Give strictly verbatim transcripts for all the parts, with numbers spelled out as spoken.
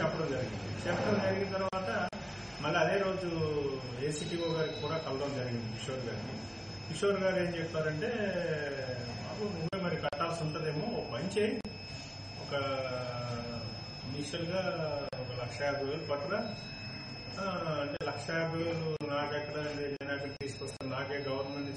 చెప్పడం జరిగింది. చెప్పడం జరిగిన తర్వాత మళ్ళీ అదే రోజు ఏసీటీఓ గారికి కూడా కలవడం జరిగింది కిషోర్ గారిని. కిషోర్ గారు ఏం చెప్పారంటే, బాబు నువ్వే మరి కట్టాల్సి ఉంటుందేమో, ఒక పని చేయి, ఒక ఇనిషియల్ గా ఒక లక్ష యాభై వేలు పట్టురా అంటే లక్ష యాభై వేలు నాకెక్కడ నేను ఎక్కడ తీసుకొస్తాను, నాకే గవర్నమెంట్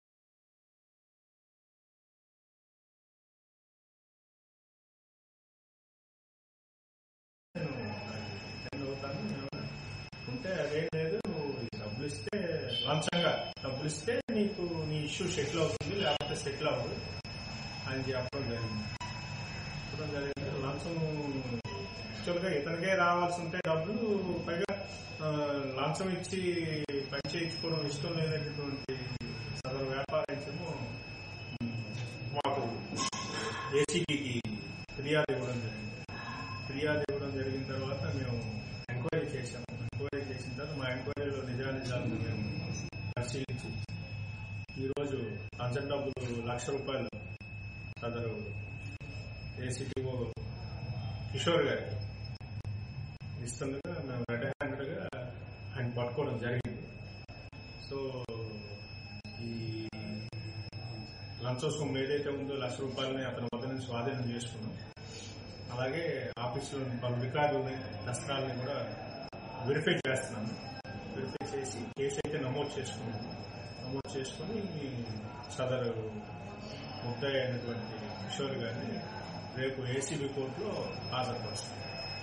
ఉంటే అదేం లేదు, నువ్వు డబ్బులు ఇస్తే లంచంగా డబ్బులు ఇస్తే నీకు నీ ఇష్యూ సెటిల్ అవుతుంది, లేకపోతే సెటిల్ అవ్వదు అని చెప్పడం జరిగింది. చెప్పడం జరిగింది లంచం యాక్చువల్గా ఇతనికే రావాల్సి ఉంటే డబ్బులు, పైగా లంచం ఇచ్చి పని చేయించుకోవడం ఇష్టం లేనటువంటి సదరు వ్యాపారము మాకు ఏసీబీకి ఫిర్యాదు ఇవ్వడం జరిగింది. ఫిర్యాదు ఇవ్వడం జరిగిన తర్వాత మేము ఎంక్వైరీ చేశాము. ఎంక్వైరీ చేసిన తర్వాత మా ఎంక్వైరీలో నిజానిజాలను మేము పరిశీలించి ఈరోజు లంచం డబ్బులు లక్ష రూపాయలు సదరు ఏసీటీఓ కిషోర్ గారికి ఇస్తుండగా మేము రెడ్ హ్యాండెడ్ గా ఆయన పట్టుకోవడం జరిగింది. సో ఈ లంచం సొమ్ము ఏదైతే ఉందో లక్ష రూపాయలని అతని వద్ద నుంచి స్వాధీనం చేసుకున్నాం. అలాగే ఆఫీసులో పలు రికార్డులని దస్త్రాలని కూడా వెరిఫై చేస్తున్నాము. వెరిఫై చేసి కేసు అయితే నమోదు చేసుకున్నాము. నమోదు చేసుకుని సదరు ముద్దాయి అయినటువంటి కిషోర్ గారిని రేపు ఏసీబీ కోర్టులో హాజరుపరుస్తాం.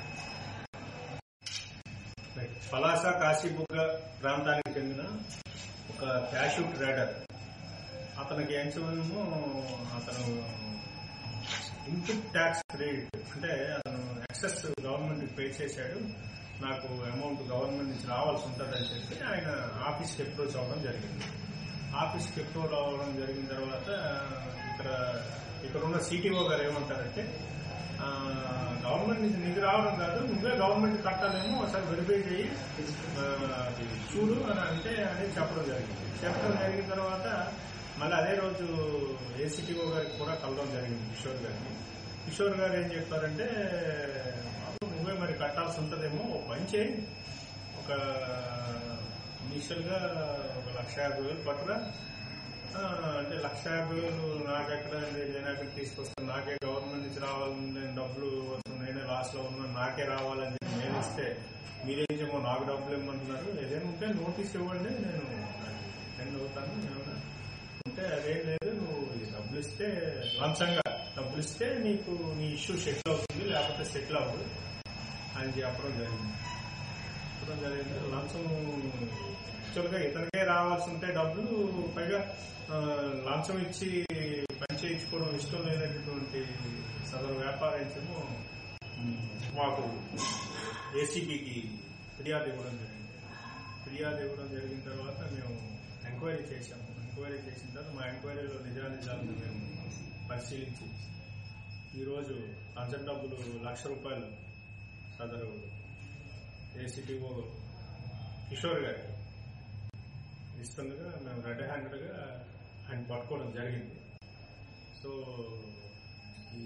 పలాస కాశీబుగ్గ ప్రాంతానికి చెందిన ఒక క్యాషూ ట్రేడర్, అతనికి ఎంచమేమో అతను ఇన్పుట్ ట్యాక్స్ క్రెడిట్ అంటే అతను ఎక్సెస్ గవర్నమెంట్ పే చేశాడు, నాకు అమౌంట్ గవర్నమెంట్ నుంచి రావాల్సి ఉంటుందని చెప్పి ఆయన ఆఫీస్కి అప్రోచ్ అవ్వడం జరిగింది. ఆఫీస్కి అప్రోచ్ అవ్వడం జరిగిన తర్వాత ఇక్కడ ఇక్కడ ఉన్న సిటీఓ గారు ఏమంటారంటే, గవర్నమెంట్ నుంచి నీకు రావడం కాదు, నువ్వే గవర్నమెంట్ కట్టాలేమో ఒకసారి వెరిఫై చేయి, అది చూడు అని అంటే అనేది చెప్పడం జరిగింది. చెప్పడం జరిగిన తర్వాత మళ్ళీ అదే రోజు ఏసీటీఓ గారికి కూడా కలవడం జరిగింది కిషోర్ గారిని. కిషోర్ గారు ఏం చెప్పారంటే, బాబు నువ్వే మరి కట్టాల్సి ఉంటుందేమో, ఒక పని చేయి, ఒక ఇనిషియల్ గా ఒక లక్ష యాభై వేలు పట్టురా అంటే లక్ష యాభై వేలు నాకెక్కడ నేను ఎక్కడ తీసుకొస్తాను, నాకే గవర్నమెంట్ నుంచి రావాలని నేను డబ్బులు వస్తుంది, నేనే లాస్ లో ఉన్నా, నాకే రావాలని చెప్పి నేను ఇస్తే మీరేం చేయమో నాకు డబ్బులు ఇవ్వమంటున్నారు, ఏదైనా ఉంటే నోటీస్ ఇవ్వండి, నేను అటెండ్ అవుతాను. ఏమన్నా ఉంటే అదేం లేదు, నువ్వు డబ్బులు ఇస్తే లంచంగా డబ్బులు ఇస్తే నీకు నీ ఇష్యూ సెటిల్ అవుతుంది, లేకపోతే సెటిల్ అవ్వదు అని చెప్పడం జరిగింది. చెప్పడం జరిగింది లంచం యాక్చువల్గా ఇతనికే రావాల్సి ఉంటే డబ్బులు, పైగా లంచం ఇచ్చి పని చేయించుకోవడం ఇష్టం లేనటువంటి సదరు వ్యాపారము మాకు ఏసీబీకి ఫిర్యాదు ఇవ్వడం జరిగింది. ఫిర్యాదు ఇవ్వడం జరిగిన తర్వాత మేము ఎంక్వైరీ చేశాము. ఎంక్వైరీ చేసిన తర్వాత మా ఎంక్వైరీలో నిజానిజాలను మేము పరిశీలించి ఈరోజు లంచం డబ్బులు లక్ష రూపాయలు సదరు ఏసీటీఓ కిషోర్ గారికి ఇస్తుండగా మేము రెడ్ హ్యాండెడ్ గా ఆయన పట్టుకోవడం జరిగింది. సో ఈ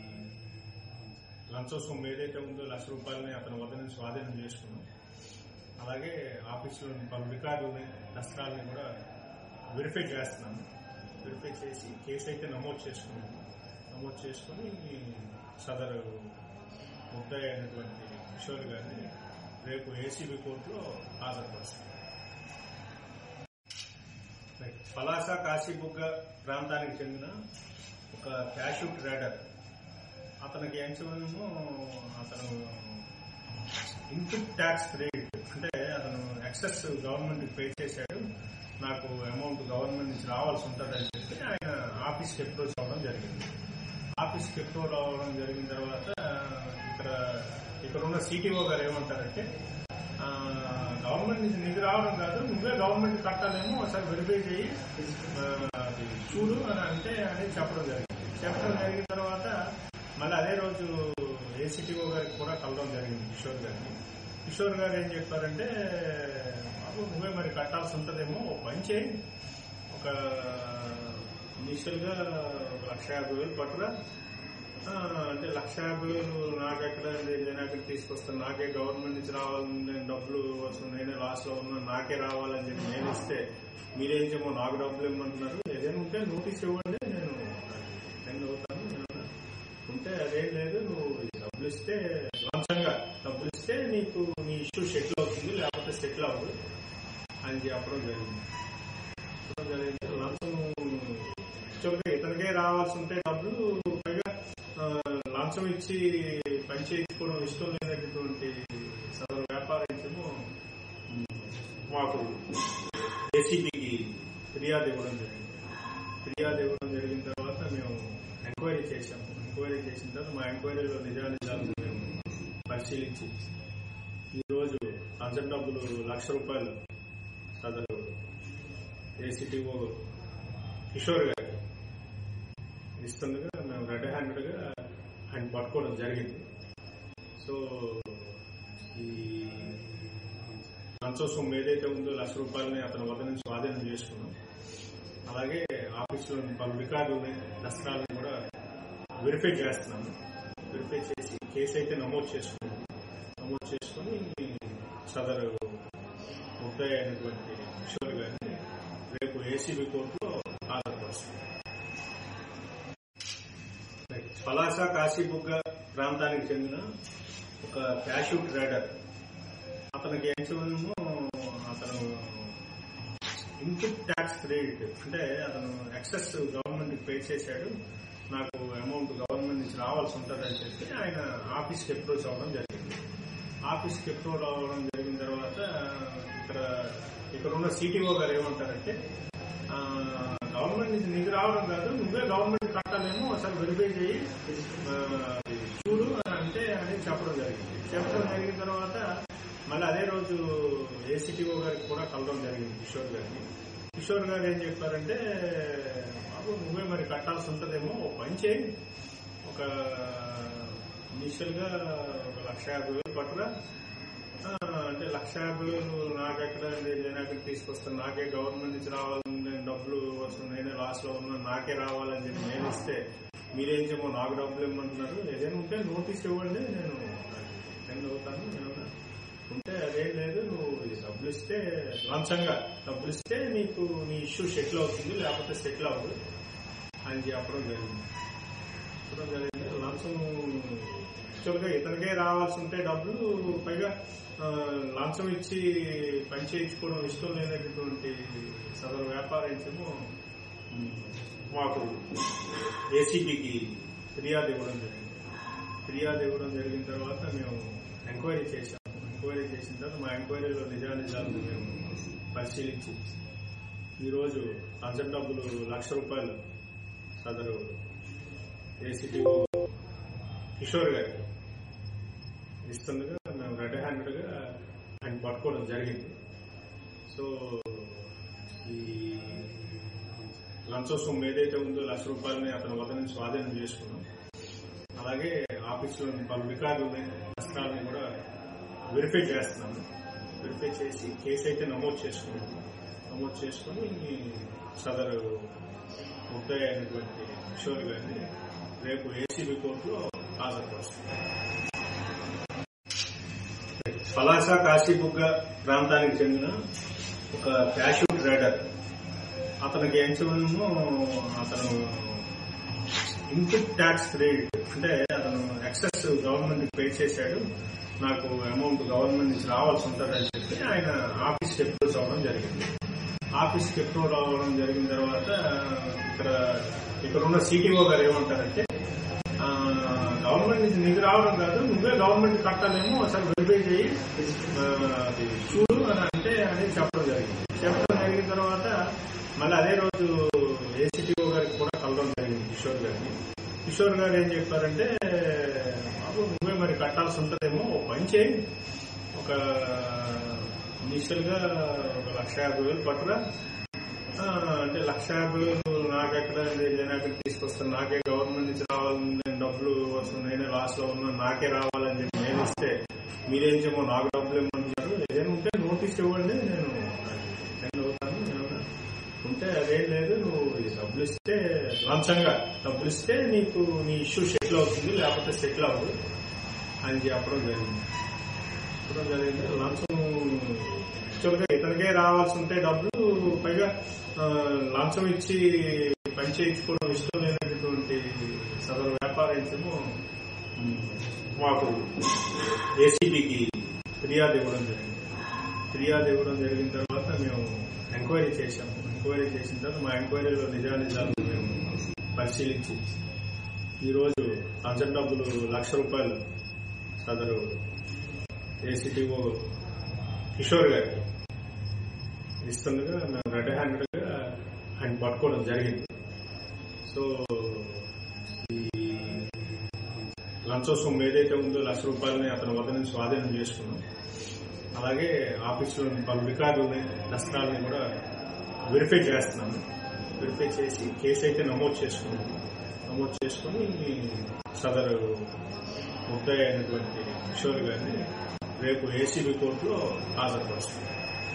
లంచం సొమ్ము ఏదైతే ఉందో లక్ష రూపాయలని అతని వద్ద నుంచి స్వాధీనం చేసుకున్నాం. అలాగే ఆఫీసులో పలు రికార్డులని దస్త్రాలని కూడా వెరిఫై చేస్తున్నాము. వెరిఫై చేసి కేసు అయితే నమోదు చేసుకున్నాము. నమోదు చేసుకుని సదరు ముద్దాయి అయినటువంటి కిషోర్ గారిని రేపు ఏసీబీ కోర్టులో హాజరుపరుస్తాం. పలాస కాశీబుగ్గ ప్రాంతానికి చెందిన ఒక క్యాషూ ట్రేడర్, అతనికి ఎంచమేమో అతను ఇన్పుట్ ట్యాక్స్ క్రెడిట్ అంటే అతను ఎక్సెస్ గవర్నమెంట్ పే చేశాడు, నాకు అమౌంట్ గవర్నమెంట్ నుంచి రావాల్సి ఉంటుందని చెప్పి ఆయన ఆఫీస్కి అప్రోచ్ అవ్వడం జరిగింది. ఆఫీస్కి అప్రోచ్ అవ్వడం జరిగిన తర్వాత ఇక్కడ ఇక్కడ ఉన్న సిటీఓ గారు ఏమంటారంటే, గవర్నమెంట్ నుంచి నీకు రావడం కాదు, నువ్వే గవర్నమెంట్ కట్టాలేమో ఒకసారి వెరిఫై చేయి, అది చూడు అని అంటే అనేది చెప్పడం జరిగింది. చెప్పడం జరిగిన తర్వాత మళ్ళీ అదే రోజు ఏసీటీఓ గారికి కూడా కలవడం జరిగింది కిషోర్ గారిని. కిషోర్ గారు ఏం చెప్పారంటే, బాబు నువ్వే మరి కట్టాల్సి ఉంటుందేమో, ఒక పని చేయి, ఒక ఇనిషియల్ గా ఒక లక్ష యాభై వేలు పట్టురా అంటే లక్ష యాభై వేలు నాకెక్కడ నేను అక్కడ తీసుకొస్తాను, నాకే గవర్నమెంట్ నుంచి రావాలని నేను డబ్బులు వస్తుంది, నేనే లాస్ లో ఉన్నా, నాకే రావాలని చెప్పి నేను ఇస్తే మీరేం చేయమో నాకు డబ్బులు ఇవ్వమంటున్నారు. ఏదైనా ఉంటే నోటీస్ ఇవ్వండి, నేను అటెండ్ అవుతాను. ఉంటే అదేం లేదు, నువ్వు డబ్బులు ఇస్తే లంచంగా డబ్బులు ఇస్తే నీకు నీ ఇష్యూ సెటిల్ అవుతుంది, లేకపోతే సెటిల్ అవ్వదు అని చెప్పడం జరిగింది. చెప్పడం జరిగింది లంచం ఇతనికే రావాల్సి ఉంటే డబ్బులు, పైగా లంచం ఇచ్చి పని చేయించుకోవడం ఇష్టం లేనటువంటి సదరు వ్యాపారము మాకు ఏసీబీకి ఫిర్యాదు ఇవ్వడం జరిగింది. ఫిర్యాదు ఇవ్వడం జరిగిన తర్వాత మేము ఎంక్వైరీ చేశాము. ఎంక్వైరీ చేసిన తర్వాత మా ఎంక్వైరీలో నిజానిజాలను మేము పరిశీలించి ఈరోజు లంచం డబ్బులు లక్ష రూపాయలు సదరు ఏసీటీఓ కిషోర్ గారికి ఇస్తుండగా మేము రెడ్ హ్యాండెడ్ గా ఆయన పట్టుకోవడం జరిగింది. సో ఈ లంచం సొమ్ము ఏదైతే ఉందో లక్ష రూపాయలని అతని వద్ద నుంచి స్వాధీనం చేసుకున్నాం. అలాగే ఆఫీసులో పలు రికార్డులని దస్త్రాలను కూడా వెరిఫై చేస్తున్నాము. వెరిఫై చేసి కేసు అయితే నమోదు చేసుకున్నాం. నమోదు చేసుకుని సదరు ముద్దాయి అయినటువంటి కిషోర్ గారిని రేపు ఏసీబీ కోర్టులో హాజరుపరుస్తుంది. పలాస కాశీబుగ్గ ప్రాంతానికి చెందిన ఒక క్యాష్యూ ట్రేడర్, అతనికి ఏమో అతను ఇన్పుట్ ట్యాక్స్ క్రెడిట్ అంటే అతను ఎక్సెస్ గవర్నమెంట్ పే చేశాడు, నాకు అమౌంట్ గవర్నమెంట్ నుంచి రావాల్సి ఉంటుందని చెప్పి ఆయన ఆఫీస్కి అప్రోచ్ అవ్వడం జరిగింది. ఆఫీస్కి అప్రోచ్ అవ్వడం జరిగిన తర్వాత ఇక్కడ ఇక్కడ ఉన్న సిటీఓ గారు ఏమంటారంటే, గవర్నమెంట్ నుంచి నీకు రావడం కాదు, నువ్వే గవర్నమెంట్ కట్టాలేమో అసలు వెరిఫై చేయి చూడు అని అంటే అని చెప్పడం జరిగింది. చెప్పడం జరిగిన తర్వాత మళ్ళీ అదే రోజు ఏసీటీఓ గారికి కూడా కలవడం జరిగింది కిషోర్ గారిని. కిషోర్ గారు ఏం చెప్పారంటే, బాబు నువ్వే మరి కట్టాల్సి ఉంటుందేమో, ఒక పని చేయి, ఒక ఇనిషియల్ గా ఒక లక్ష యాభై వేలు పట్టురా అంటే లక్ష యాభై వేలు నాకెక్కడ నేను అక్కడ తీసుకొస్తాను, నాకే గవర్నమెంట్ నుంచి రావాలని నేను డబ్బులు వస్తుంది, నేనే లాస్ లో ఉన్నా, నాకే రావాలని చెప్పి నేను ఇస్తే మీరేం చేయమో నాకు డబ్బులు ఇవ్వమంటున్నారు. ఏదైనా ఉంటే నోటీస్ ఇవ్వండి, నేను అటెండ్ అవుతాను. ఏమన్నా ఉంటే అదేం లేదు, నువ్వు డబ్బులు ఇస్తే లంచంగా డబ్బులు ఇస్తే నీకు నీ ఇష్యూ సెటిల్ అవుతుంది, లేకపోతే సెటిల్ అవ్వదు అని చెప్పడం జరిగింది. చెప్పడం జరిగింది లంచం యాక్చువల్గా ఇతనికే రావాల్సి ఉంటే డబ్బులు, పైగా లంచం ఇచ్చి పని చేయించుకోవడం ఇష్టం లేనటువంటి సదరు వ్యాపారము మాకు ఏసీబీకి ఫిర్యాదు ఇవ్వడం జరిగింది. ఫిర్యాదు ఇవ్వడం జరిగిన తర్వాత మేము ఎంక్వైరీ చేశాము. ఎంక్వైరీ చేసిన తర్వాత మా ఎంక్వైరీలో నిజానిజాలను మేము పరిశీలించి ఈరోజు లంచం డబ్బులు లక్ష రూపాయలు సదరు ఏసీటీఓ కిషోర్ గారికి ఇస్తుండగా మేము రెడ్ హ్యాండెడ్ గా ఆయన పట్టుకోవడం జరిగింది. సో ఈ లంచం సొమ్ము ఏదైతే ఉందో లక్ష రూపాయలని అతని వద్ద నుంచి స్వాధీనం చేసుకున్నాం. అలాగే ఆఫీసులో పలు రికార్డులని దస్త్రాలని కూడా వెరిఫై చేస్తున్నాము. వెరిఫై చేసి కేసు అయితే నమోదు చేసుకున్నాం. నమోదు చేసుకుని సదరు ముద్దాయి అయినటువంటి కిషోర్ గారిని రేపు ఏసీబీ కోర్టులో హాజరుపరుస్తుంది. పలాస కాశీబుగ్గ ప్రాంతానికి చెందిన ఒక క్యాష్యూ ట్రేడర్, అతనికి ఏమో అతను ఇన్పుట్ ట్యాక్స్ క్రెడిట్ అంటే అతను ఎక్సెస్ గవర్నమెంట్ పే చేశాడు, నాకు అమౌంట్ గవర్నమెంట్ నుంచి రావాల్సి ఉంటుందని చెప్పి ఆయన ఆఫీస్కి అప్రోచ్ అవ్వడం జరిగింది. ఆఫీస్కి అప్రోచ్ అవ్వడం జరిగిన తర్వాత ఇక్కడ ఇక్కడ ఉన్న సిటీఓ గారు ఏమంటారంటే, గవర్నమెంట్ నుంచి నీకు రావడం కాదు, నువ్వే గవర్నమెంట్ కట్టాలేమో అసలు వెరిఫై చేయి చూడు అని అంటే అని చెప్పడం జరిగింది. చెప్పడం జరిగిన తర్వాత మళ్ళీ అదే రోజు ఏసీటీఓ గారికి కూడా కలవడం జరిగింది కిషోర్ గారిని. కిషోర్ గారు ఏం చెప్పారంటే, బాబు నువ్వే మరి కట్టాల్సి ఉంటుందేమో, ఒక పని చేయి, ఒక ఇనిషియల్ గా ఒక లక్ష యాభై వేలు పట్టురా అంటే లక్ష యాభై వేలు నాకెక్కడ నేను అక్కడ తీసుకొస్తాను, నాకే గవర్నమెంట్ నుంచి రావాలని నేను డబ్బులు వస్తుంది, నేనే లాస్ లో ఉన్నా, నాకే రావాలని చెప్పి నేను ఇస్తే మీరేం చేయమో నాకు డబ్బులు ఇవ్వమంటున్నారు. ఏదైనా ఉంటే నోటీస్ ఇవ్వండి, నేను అటెండ్ అవుతాను. ఏమన్నా ఉంటే అదేం లేదు, నువ్వు డబ్బులు ఇస్తే లంచంగా డబ్బులు ఇస్తే నీకు నీ ఇష్యూ సెటిల్ అవుతుంది, లేకపోతే సెటిల్ అవ్వదు ఆయన చెప్పడం జరిగింది. చెప్పడం జరిగింది లంచం యాక్చువల్గా ఇతనికే రావాల్సి ఉంటే డబ్బులు, పైగా లంచం ఇచ్చి పని చేయించుకోవడం ఇష్టం లేనటువంటి సదరు వ్యాపారము మాకు ఏసీబీకి ఫిర్యాదు ఇవ్వడం జరిగింది. ఫిర్యాదు ఇవ్వడం జరిగిన తర్వాత మేము ఎంక్వైరీ చేశాము. ఎంక్వైరీ చేసిన తర్వాత మా ఎంక్వైరీలో నిజానిజాలు మేము పరిశీలించి ఈరోజు లంచం డబ్బులు లక్ష రూపాయలు సదరు ఏసీటీఓ కిషోర్ గారికి ఇస్తుండగా మేము రెడ్ హ్యాండెడ్ గా ఆయన పట్టుకోవడం జరిగింది. సో ఈ లంచం సొమ్ము ఏదైతే ఉందో లక్ష రూపాయలని అతని వద్ద నుంచి స్వాధీనం చేసుకున్నాం. అలాగే ఆఫీసులో పలు రికార్డులని దస్త్రాలని కూడా వెరిఫై చేస్తున్నాము. వెరిఫై చేసి కేసు అయితే నమోదు చేసుకున్నాము. నమోదు చేసుకుని సదరు ముద్దాయి అయినటువంటి కిషోర్ గారిని రేపు ఏసీబీ కోర్టులో హాజరుపరుస్తుంది.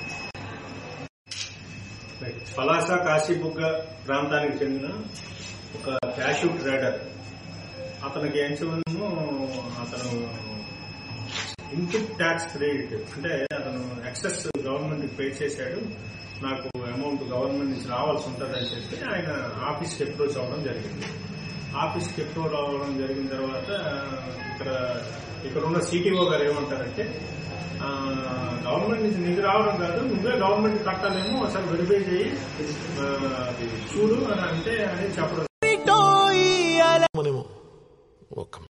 పలాస కాశీబుగ్గ ప్రాంతానికి చెందిన ఒక క్యాష్యూ ట్రేడర్, అతనికి ఎంచమేమో అతను ఇన్పుట్ ట్యాక్స్ క్రెడిట్ అంటే అతను ఎక్సెస్ గవర్నమెంట్ పే చేశాడు, నాకు అమౌంట్ గవర్నమెంట్ నుంచి రావాల్సి ఉంటుందని చెప్పి ఆయన ఆఫీస్కి అప్రోచ్ అవ్వడం జరిగింది. ఆఫీస్కి అప్రోచ్ అవ్వడం జరిగిన తర్వాత ఇక్కడ ఇక్కడ ఉన్న సిటీఓ గారు ఏమంటారంటే గవర్నమెంట్ నుంచి నీకు రావడం కాదు, నువ్వే గవర్నమెంట్ కట్టాలేమో అసలు వెరిఫై చేయి అది చూడు అని అంటే అని చెప్పడం.